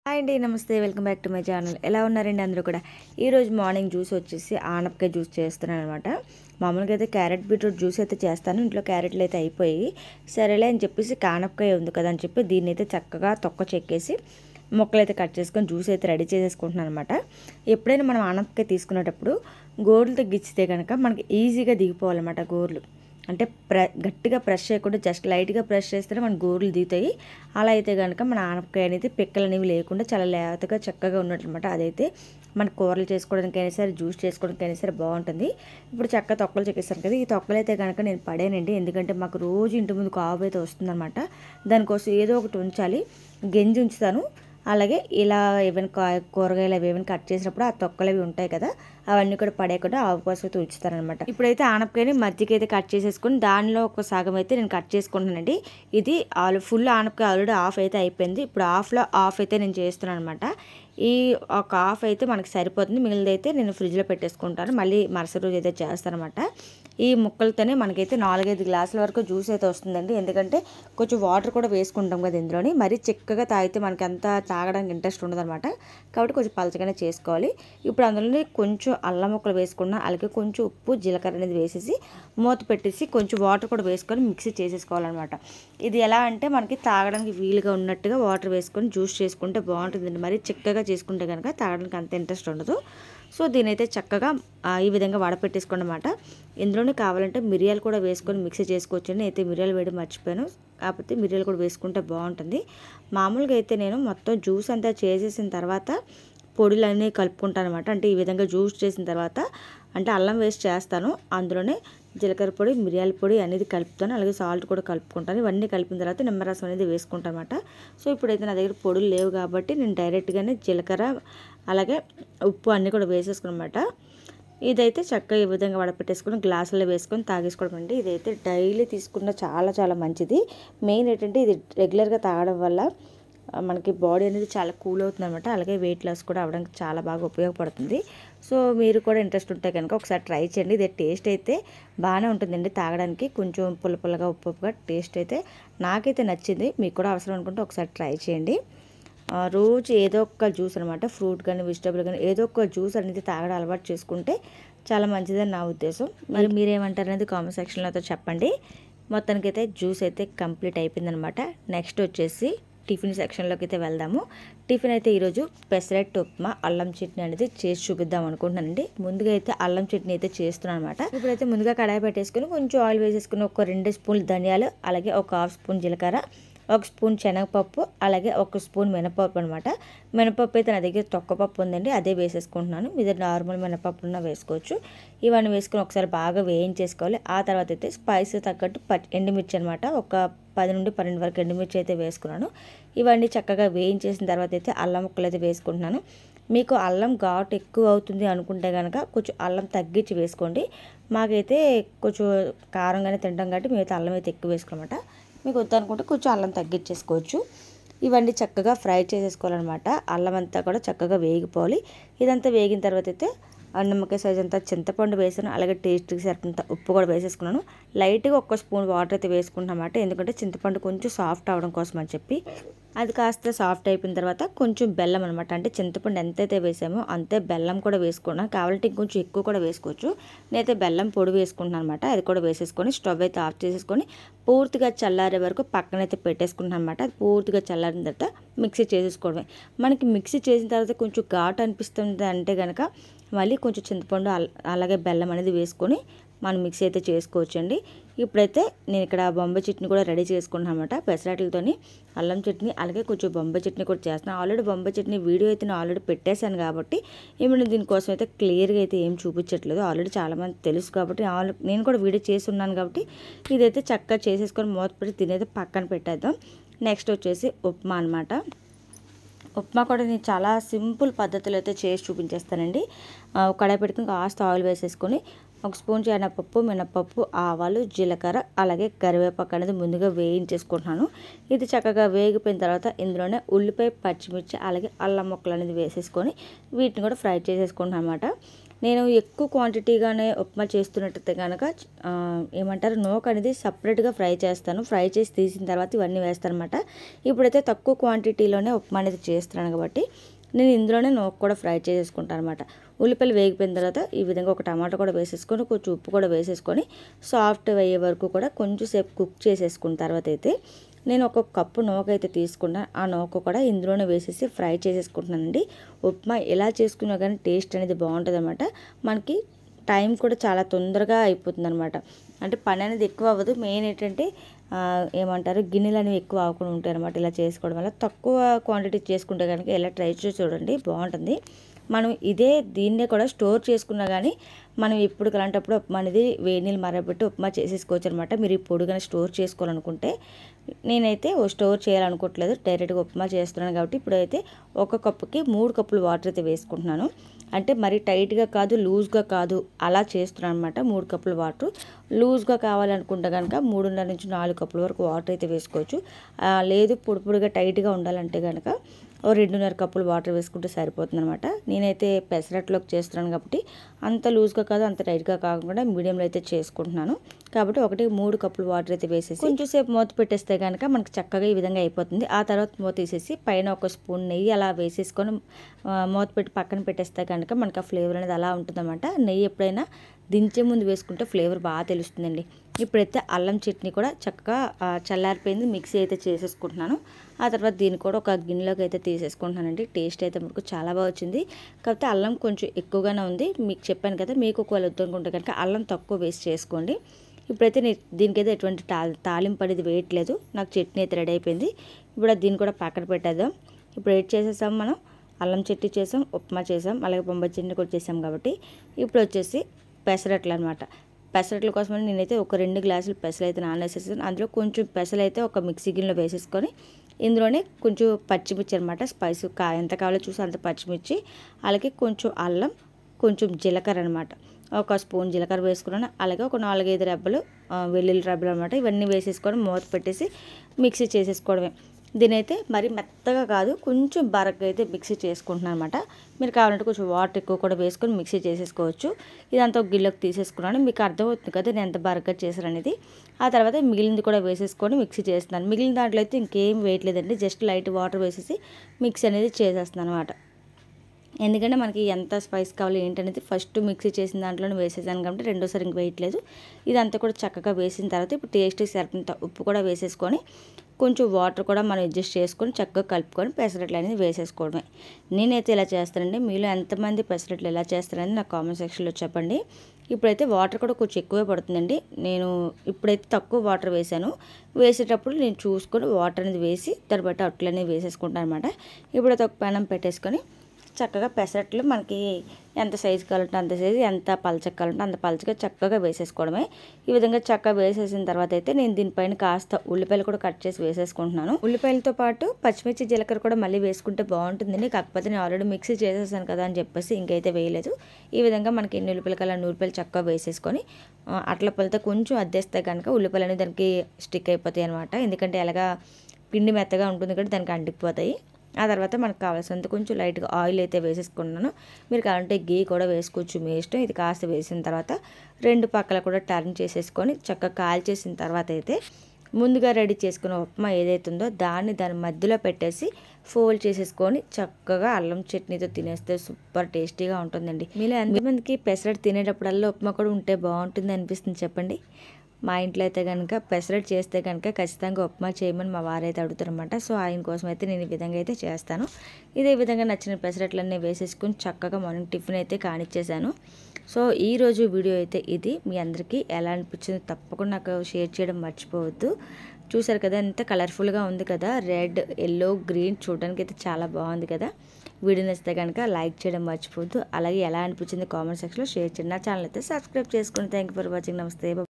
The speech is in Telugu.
హాయ్ అండి, నమస్తే. Welcome back to my channel. ఎలా ఉన్నారండి అందరూ కూడా? ఈరోజు మార్నింగ్ జ్యూస్ వచ్చేసి ఆనపకాయ జ్యూస్ చేస్తున్నాను అనమాట. మామూలుగా అయితే క్యారెట్ బీట్రూట్ జ్యూస్ అయితే చేస్తాను. ఇంట్లో క్యారెట్లు అయితే అయిపోయి సరేలే అని చెప్పేసి ఆనపకాయ ఉంది కదా అని చెప్పి దీన్ని అయితే చక్కగా తొక్క చెక్కేసి ముక్కలు అయితే కట్ చేసుకొని జ్యూస్ అయితే రెడీ చేసేసుకుంటున్నాను అనమాట. ఎప్పుడైనా మనం ఆనపకాయ తీసుకునేటప్పుడు గోర్లతో గిచ్చితే కనుక మనకి ఈజీగా దిగిపోవాలన్నమాట. గోర్లు అంటే గట్టిగా ప్రెస్ చేయకుండా జస్ట్ లైట్గా ప్రెస్ చేస్తేనే మన గోర్లు దిగుతాయి. అలా అయితే కనుక మన ఆనపకాయ అనేది పిక్కలు అనేవి లేకుండా చాలా లేతగా చక్కగా ఉన్నట్లన్నమాట. అదైతే మన కూరలు చేసుకోవడానికైనా సరే జ్యూస్ చేసుకోవడానికైనా సరే బాగుంటుంది. ఇప్పుడు చక్కగా తొక్కలు చెక్కేస్తాను కదా, ఈ తొక్కలు అయితే కనుక నేను పడేనండి. ఎందుకంటే మాకు రోజు ఇంటి ముందు కావు అయితే వస్తుందన్నమాట. దానికోసం ఏదో ఒకటి ఉంచాలి, గెంజి ఉంచుతాను. అలాగే ఇలా ఏమైనా కూరగాయలు అవి ఏమైనా కట్ చేసినప్పుడు ఆ తొక్కలు అవి ఉంటాయి కదా, అవన్నీ కూడా పడేయకుండా ఆవు కోసం అయితే ఉంచుతారనమాట. ఇప్పుడైతే ఆనపకాయని మధ్యకి అయితే కట్ చేసేసుకొని దానిలో ఒక సగం అయితే నేను కట్ చేసుకుంటున్నానండి. ఇది ఫుల్ ఆనపకాయ ఆల్రెడీ ఆఫ్ అయితే అయిపోయింది. ఇప్పుడు ఆఫ్ అయితే నేను చేస్తున్నాను అనమాట. ఈ ఒక హాఫ్ అయితే మనకి సరిపోతుంది, మిగిలినది అయితే నేను ఫ్రిడ్జ్లో పెట్టేసుకుంటాను. మళ్ళీ మరుసటి రోజు అయితే చేస్తానమాట. ఈ ముక్కలతోనే మనకైతే 4-5 గ్లాసుల వరకు జ్యూస్ అయితే వస్తుందండి. ఎందుకంటే కొంచెం వాటర్ కూడా వేసుకుంటాం కదా ఇందులోని. మరీ చిక్కగా తాగితే మనకి అంత తాగడానికి ఇంట్రెస్ట్ ఉండదు అనమాట. కాబట్టి కొంచెం పలచగానే చేసుకోవాలి. ఇప్పుడు అందులోనే కొంచెం అల్లం ముక్కలు వేసుకున్నా, అలాగే కొంచెం ఉప్పు జీలకర్ర అనేది వేసేసి మూత పెట్టేసి కొంచెం వాటర్ కూడా వేసుకొని మిక్సీ చేసేసుకోవాలన్నమాట. ఇది ఎలా అంటే మనకి తాగడానికి వీలుగా ఉన్నట్టుగా వాటర్ వేసుకొని జ్యూస్ చేసుకుంటే బాగుంటుందండి. మరీ చిక్కగా చేసుకుంటే కనుక తాగడానికి అంత ఇంట్రెస్ట్ ఉండదు. సో దీని అయితే చక్కగా ఈ విధంగా వడపెట్టేసుకోండి అనమాట. ఇందులోనే కావాలంటే మిరియాలు కూడా వేసుకొని మిక్సీ చేసుకోవచ్చండి. అయితే మిరియాలు వేయడం మర్చిపోయాను, కాకపోతే మిరియాలు కూడా వేసుకుంటే బాగుంటుంది. మామూలుగా అయితే నేను మొత్తం జ్యూస్ అంతా చేసేసిన తర్వాత పొడులన్నీ కలుపుకుంటాను అనమాట. అంటే ఈ విధంగా జ్యూస్ చేసిన తర్వాత అంటే అల్లం వేస్ట్ చేస్తాను, అందులోనే జీలకర్ర పొడి మిరియాల పొడి అనేది కలుపుతాను, అలాగే సాల్ట్ కూడా కలుపుకుంటాను. ఇవన్నీ కలిపిన తర్వాత నిమ్మరసం అనేది వేసుకుంటాను అనమాట. సో ఇప్పుడైతే నా దగ్గర పొడులు లేవు కాబట్టి నేను డైరెక్ట్గానే జీలకర్ర అలాగే ఉప్పు అన్నీ కూడా వేసేసుకున్నమాట. ఇదైతే చక్కగా ఈ విధంగా వడపెట్టేసుకొని గ్లాసులో వేసుకొని తాగేసుకోవడం అండి. ఇదైతే డైలీ తీసుకున్న చాలా చాలా మంచిది. మెయిన్ ఏంటంటే ఇది రెగ్యులర్గా తాగడం వల్ల మనకి బాడీ అనేది చాలా కూల్ అవుతుంది అనమాట. అలాగే వెయిట్ లాస్ కూడా అవ్వడానికి చాలా బాగా ఉపయోగపడుతుంది. సో మీరు కూడా ఇంట్రెస్ట్ ఉంటే కనుక ఒకసారి ట్రై చేయండి. ఇది టేస్ట్ అయితే బాగానే ఉంటుందండి, తాగడానికి కొంచెం పుల్లగా ఉప్పుగా టేస్ట్ అయితే నాకైతే నచ్చింది. మీకు కూడా అవసరం అనుకుంటే ఒకసారి ట్రై చేయండి. రోజు ఏదో ఒక జ్యూస్ అనమాట, ఫ్రూట్ కానీ వెజిటబుల్ కానీ ఏదో ఒక జ్యూస్ అనేది తాగడం అలవాటు చేసుకుంటే చాలా మంచిదని నా ఉద్దేశం. మరి మీరేమంటారు అనేది కామెంట్ సెక్షన్లో అయితే చెప్పండి. మొత్తానికైతే జ్యూస్ అయితే కంప్లీట్ అయిపోయిందనమాట. నెక్స్ట్ వచ్చేసి టిఫిన్ సెక్షన్లోకి అయితే వెళ్దాము. టిఫిన్ అయితే ఈరోజు పెసరట్టు ఉప్మా అల్లం చట్నీ అనేది చేసి చూపిద్దాం అనుకుంటున్నానండి. ముందుగా అయితే అల్లం చట్నీ అయితే చేస్తున్నాను అనమాట. ఇప్పుడైతే ముందుగా కడాయి పెట్టేసుకుని కొంచెం ఆయిల్ వేసేసుకుని ఒక 2 స్పూన్లు ధనియాలు, అలాగే ఒక 1/2 స్పూన్ జీలకర్ర, 1 స్పూన్ శనగపప్పు, అలాగే 1 స్పూన్ మినపప్పు అనమాట. మినపప్పు అయితే నా దగ్గర తొక్కపప్పు ఉందండి, అదే వేసేసుకుంటున్నాను. మీ దగ్గర నార్మల్ మినపప్పు ఉన్నా వేసుకోవచ్చు. ఇవన్నీ వేసుకొని ఒకసారి బాగా వేయించేసుకోవాలి. ఆ తర్వాత అయితే స్పైస్ తగ్గట్టు ఎండుమిర్చి అనమాట, ఒక 10 నుండి 12 వరకు ఎండుమిర్చి అయితే వేసుకున్నాను. ఇవన్నీ చక్కగా వేయించేసిన తర్వాత అయితే అల్లం ముక్కలు అయితే వేసుకుంటున్నాను. మీకు అల్లం ఘాటు ఎక్కువ అవుతుంది అనుకుంటే కనుక కొంచెం అల్లం తగ్గించి వేసుకోండి. మాకైతే కొంచెం కారంగానే తింటాం కాబట్టి మేమైతే అల్లం అయితే ఎక్కువ వేసుకోమాట. మీకు వద్దనుకుంటే కొంచెం అల్లం తగ్గించేసుకోవచ్చు. ఇవన్నీ చక్కగా ఫ్రై చేసేసుకోవాలన్నమాట. అల్లం అంతా కూడా చక్కగా వేగిపోవాలి. ఇదంతా వేగిన తర్వాత అయితే నిమ్మకాయ సైజ్ అంతా చింతపండు వేసాను, అలాగే టేస్ట్కి సరిపడంత ఉప్పు కూడా వేసేసుకున్నాను. లైట్గా 1 స్పూన్ వాటర్ అయితే వేసుకుంటాను అన్నమాట. ఎందుకంటే చింతపండు కొంచెం సాఫ్ట్ అవ్వడం కోసం అని చెప్పి. అది కాస్త సాఫ్ట్ అయిపోయిన తర్వాత కొంచెం బెల్లం అనమాట, అంటే చింతపండు ఎంతైతే వేసామో అంతే బెల్లం కూడా వేసుకున్నాను. కావాలంటే ఇంకొంచెం ఎక్కువ కూడా వేసుకోవచ్చు. నేనైతే బెల్లం పొడి వేసుకుంటున్నాను అనమాట. అది కూడా వేసేసుకొని స్టవ్ అయితే ఆఫ్ చేసేసుకొని పూర్తిగా చల్లారే వరకు పక్కనైతే పెట్టేసుకుంటున్నాను అనమాట. అది పూర్తిగా చల్లారిన తర్వాత మిక్సీ చేసేసుకోవడమే. మనకి మిక్సీ చేసిన తర్వాత కొంచెం ఘాటు అనిపిస్తుంది అంటే కనుక మళ్ళీ కొంచెం చింతపండు అలాగే బెల్లం అనేది వేసుకొని మనం మిక్సీ అయితే చేసుకోవచ్చండి. ఇప్పుడైతే నేను ఇక్కడ బొంబాయి చట్నీ కూడా రెడీ చేసుకుంటున్నాను అనమాట. పెసరట్లతోని అల్లం చట్నీ అలాగే కొంచెం బొంబాయి చట్నీ కూడా చేస్తున్నాను. ఆల్రెడీ బొంబాయి చట్నీ వీడియో అయితే నేను ఆల్రెడీ పెట్టేశాను కాబట్టి ఇప్పుడు దీనికోసం అయితే క్లియర్గా అయితే ఏం చూపించట్లేదు. ఆల్రెడీ చాలామంది తెలుసు కాబట్టి నేను కూడా వీడియో చేసి ఉన్నాను కాబట్టి ఇదైతే చక్కగా చేసేసుకొని మూత పెట్టి తినేది పక్కన పెట్టేద్దాం. నెక్స్ట్ వచ్చేసి ఉప్మా అనమాట. ఉప్మా కూడా నేను చాలా సింపుల్ పద్ధతిలో అయితే చేసి చూపించేస్తానండి. కడాయి పెట్టుకుని కాస్త ఆయిల్ వేసేసుకొని 1 స్పూన్ శనగపప్పు, మినపప్పు, ఆవాలు, జీలకర్ర, అలాగే కరివేపాకు అనేది ముందుగా వేయించేసుకుంటున్నాను. ఇది చక్కగా వేగిపోయిన తర్వాత ఇందులోనే ఉల్లిపాయ, పచ్చిమిర్చి, అలాగే అల్లం ముక్కలు అనేది వేసేసుకొని వీటిని కూడా ఫ్రై చేసేసుకుంటున్నాను అనమాట. నేను ఎక్కువ క్వాంటిటీగానే ఉప్మా చేస్తున్నట్టయితే కనుక ఏమంటారు నూక అనేది సపరేట్గా ఫ్రై చేస్తాను. ఫ్రై చేసి తీసిన తర్వాత ఇవన్నీ వేస్తాను అనమాట. ఇప్పుడైతే తక్కువ క్వాంటిటీలోనే ఉప్మా అనేది చేస్తున్నాను కాబట్టి నేను ఇందులోనే నూక కూడా ఫ్రై చేసేసుకుంటాను అనమాట. ఉల్లిపాయలు వేగిపోయిన తర్వాత ఈ విధంగా ఒక టమాటా కూడా వేసేసుకొని కొంచెం ఉప్పు కూడా వేసేసుకొని సాఫ్ట్ అయ్యే వరకు కూడా కొంచెం సేపు కుక్ చేసేసుకున్న తర్వాత అయితే నేను ఒక కప్పు నూక అయితే తీసుకున్నా. ఆ నూక కూడా ఇందులోనే వేసేసి ఫ్రై చేసేసుకుంటున్నానండి. ఉప్మా ఎలా చేసుకున్నా కానీ టేస్ట్ అనేది బాగుంటుంది అనమాట. మనకి టైం కూడా చాలా తొందరగా అయిపోతుంది అనమాట. అంటే పని అనేది ఎక్కువ అవ్వదు. మెయిన్ ఏంటంటే ఏమంటారు గిన్నెలు అనేవి ఎక్కువ అవ్వకుండా ఉంటాయి అనమాట. ఇలా చేసుకోవడం వల్ల తక్కువ క్వాంటిటీ చేసుకుంటే కనుక ఇలా ట్రై చేసి చూడండి, బాగుంటుంది. మనం దీన్నే కూడా స్టోర్ చేసుకున్నా కానీ మనం ఎప్పుడు అలాంటప్పుడు ఉప్మా అనేది వేడి నీళ్ళు మరగబెట్టి ఉప్మా చేసేసుకోవచ్చు అనమాట. మీరు ఈ పొడిగా స్టోర్ చేసుకోవాలనుకుంటే, నేనైతే స్టోర్ చేయాలనుకోవట్లేదు, డైరెక్ట్గా ఉప్మా చేస్తున్నాను కాబట్టి ఇప్పుడైతే ఒక కప్పుకి 3 కప్పులు వాటర్ అయితే వేసుకుంటున్నాను. అంటే మరి టైట్గా కాదు, లూజ్గా కాదు, అలా చేస్తున్నాను అనమాట. 3 కప్పులు వాటర్. లూజ్గా కావాలనుకుంటే కనుక 3.5 నుంచి 4 కప్పుల వరకు వాటర్ అయితే వేసుకోవచ్చు. లేదు పొడిగా టైట్గా ఉండాలంటే కనుక 2.5 కప్పులు వాటర్ వేసుకుంటే సరిపోతుంది అనమాట. నేనైతే పెసరట్లోకి చేస్తున్నాను కాబట్టి అంత లూజ్గా కాదు, అంత టైట్గా కాకుండా మీడియంలో అయితే చేసుకుంటున్నాను. కాబట్టి 3 కప్పులు వాటర్ అయితే వేసేసి కొంచెం సేపు మూత పెట్టేస్తే కనుక మనకి చక్కగా ఈ విధంగా అయిపోతుంది. ఆ తర్వాత మూత తీసేసి పైన ఒక స్పూన్ నెయ్యి అలా వేసేసుకొని మూత పెట్టి పక్కన పెట్టేస్తే కనుక మనకి ఆ ఫ్లేవర్ అనేది అలా ఉంటుందన్నమాట. నెయ్యి ఎప్పుడైనా దించే ముందు వేసుకుంటే ఫ్లేవర్ బాగా తెలుస్తుందండి. ఇప్పుడైతే అల్లం చట్నీ కూడా చక్కగా చల్లారిపోయింది, మిక్సీ అయితే చేసేసుకుంటున్నాను. ఆ తర్వాత దీన్ని కూడా ఒక గిన్నెలోకి అయితే తీసేసుకుంటున్నానండి. టేస్ట్ అయితే మనకు చాలా బాగా వచ్చింది. కాకపోతే అల్లం కొంచెం ఎక్కువగానే ఉంది. మీకు చెప్పాను కదా, మీకు ఒకవేళ వద్దనుకుంటే కనుక అల్లం తక్కువ వేస్ట్ చేసుకోండి. ఇప్పుడైతే దీనికైతే ఎటువంటి తాలింపు అనేది వేయట్లేదు. నాకు చట్నీ అయితే రెడీ అయిపోయింది. ఇప్పుడు దీన్ని కూడా పక్కన పెట్టేద్దాం. ఇప్పుడు ఏం చేసేసాం, మనం అల్లం చట్నీ చేసాం, ఉప్మా చేసాం, అలాగే బొంబాయి చట్నీ కూడా చేసాం కాబట్టి ఇప్పుడు వచ్చేసి పెసరట్లు అనమాట. పెసరట్ల కోసమని నేనైతే ఒక 2 గ్లాసులు పెసలు అయితే నానేసేసాను. అందులో కొంచెం పెసలు అయితే ఒక మిక్సీ గిన్నెలో వేసేసుకొని ఇందులోనే కొంచెం పచ్చిమిర్చి అనమాట, స్పైస్ ఎంత కావాలో చూసి అంత పచ్చిమిర్చి, అలాగే కొంచెం అల్లం, కొంచెం జీలకర్ర అనమాట. ఒక స్పూన్ జీలకర్ర వేసుకున్నాను. అలాగే ఒక 4-5 రెబ్బలు వెల్లుల్లి రెబ్బలు అనమాట. ఇవన్నీ వేసేసుకొని మూత పెట్టేసి మిక్సీ చేసేసుకోవడమే. దీనైతే మరి మెత్తగా కాదు, కొంచెం బరగ్గా అయితే మిక్సీ చేసుకుంటున్నాను అనమాట. మీరు కావాలంటే కొంచెం వాటర్ ఎక్కువ కూడా వేసుకొని మిక్సీ చేసేసుకోవచ్చు. ఇదంతా ఒక గిన్నెలోకి తీసేసుకున్నాను. మీకు అర్థమవుతుంది కదా నేను ఎంత బరగ్గా చేశారనేది. ఆ తర్వాత మిగిలింది కూడా వేసేసుకొని మిక్సీ చేస్తున్నాను. మిగిలిన దాంట్లో అయితే ఇంకేం వేయట్లేదండి, జస్ట్ లైట్ వాటర్ వేసేసి మిక్సీ అనేది చేసేస్తున్నాను అనమాట. ఎందుకంటే మనకి ఎంత స్పైస్ కావాలో ఏంటనేది ఫస్ట్ మిక్సీ చేసిన దాంట్లోనే వేసేసాను కాబట్టి రెండోసారి ఇంక వేయట్లేదు. ఇదంతా కూడా చక్కగా వేసిన తర్వాత ఇప్పుడు టేస్ట్కి సరిపడంత ఉప్పు కూడా వేసేసుకొని కొంచెం వాటర్ కూడా మనం అడ్జస్ట్ చేసుకొని చక్కగా కలుపుకొని పెసరట్లు అనేది వేసేసుకోవడమే. నేనైతే ఇలా చేస్తానండి. మీలో ఎంతమంది పెసరట్లు ఎలా చేస్తారని నాకు కామెంట్ సెక్షన్లో చెప్పండి. ఇప్పుడైతే వాటర్ కూడా కొంచెం ఎక్కువే పడుతుందండి. నేను ఇప్పుడైతే తక్కువ వాటర్ వేసాను. వేసేటప్పుడు నేను చూసుకొని వాటర్ అనేది వేసి దాన్ని బట్టి అట్లు అనేది వేసేసుకుంటాను అనమాట. ఇప్పుడైతే ఒక పెనం పెట్టేసుకొని చక్కగా పెసరట్లు మనకి ఎంత సైజు కావాలంటే అంత సైజు, ఎంత పలచగా కావాలంటే అంత పలచగా చక్కగా వేసేసుకోవడమే. ఈ విధంగా చక్కగా వేసేసిన తర్వాత అయితే నేను దీనిపైన కాస్త ఉల్లిపాయలు కూడా కట్ చేసి వేసేసుకుంటున్నాను. ఉల్లిపాయలతో పాటు పచ్చిమిర్చి, జీలకర్ర కూడా మళ్ళీ వేసుకుంటే బాగుంటుందండి. కాకపోతే నేను ఆల్రెడీ మిక్సీ చేసేసాను కదా అని చెప్పేసి ఇంకైతే వేయలేదు. ఈ విధంగా మనకి ఎన్ని ఉల్లిపాయలు కావాలి అన్ని ఉల్లిపాయలు చక్కగా వేసేసుకొని అట్ల పళ్ళతో కొంచెం అద్దేస్తే కనుక ఉల్లిపాయలు అనేది దానికి స్టిక్ అయిపోతాయి అనమాట. ఎందుకంటే ఎలాగా పిండి మెత్తగా ఉంటుంది కాబట్టి దానికి అంటుకుపోతాయి. ఆ తర్వాత మనకు కావాల్సినంత కొంచెం లైట్గా ఆయిల్ అయితే వేసేసుకున్నాను. మీరు కావాలంటే గీ కూడా వేసుకోవచ్చు, మీ ఇష్టం. ఇది కాస్త వేసిన తర్వాత 2 పక్కల కూడా టర్న్ చేసేసుకొని చక్కగా కాల్చేసిన తర్వాత అయితే ముందుగా రెడీ చేసుకున్న ఉప్మా ఏదైతే ఉందో దాని మధ్యలో పెట్టేసి ఫోల్డ్ చేసేసుకొని చక్కగా అల్లం చట్నీతో తినేస్తే సూపర్ టేస్టీగా ఉంటుందండి. మీలో ఎంతమందికి పెసరట్టు తినేటప్పుడల్లా ఉప్మా కూడా ఉంటే బాగుంటుంది అనిపిస్తుంది చెప్పండి. మా ఇంట్లో అయితే కనుక పెసరట్టు చేస్తే కనుక ఖచ్చితంగా ఉప్మా చేయమని మా వారైతే అడుగుతారనమాట. సో ఆయన కోసం అయితే నేను ఈ విధంగా అయితే చేస్తాను. ఇదే విధంగా నచ్చిన పెసరట్లన్నీ వేసేసుకొని చక్కగా మార్నింగ్ టిఫిన్ అయితే కానిచ్చేసాను. సో ఈరోజు వీడియో అయితే ఇది. మీ అందరికీ ఎలా అనిపించిందో తప్పకుండా నాకు షేర్ చేయడం మర్చిపోవద్దు. చూసారు కదా ఎంత కలర్ఫుల్గా ఉంది కదా, రెడ్, ఎల్లో, గ్రీన్, చూడడానికి అయితే చాలా బాగుంది కదా. వీడియో నచ్చితే కనుక లైక్ చేయడం మర్చిపోవద్దు. అలాగే ఎలా అనిపించింది కామెంట్ సెక్షన్లో షేర్ చేయండి. నా ఛానల్ అయితే సబ్స్క్రైబ్ చేసుకోండి. Thank you for watching. నమస్తే.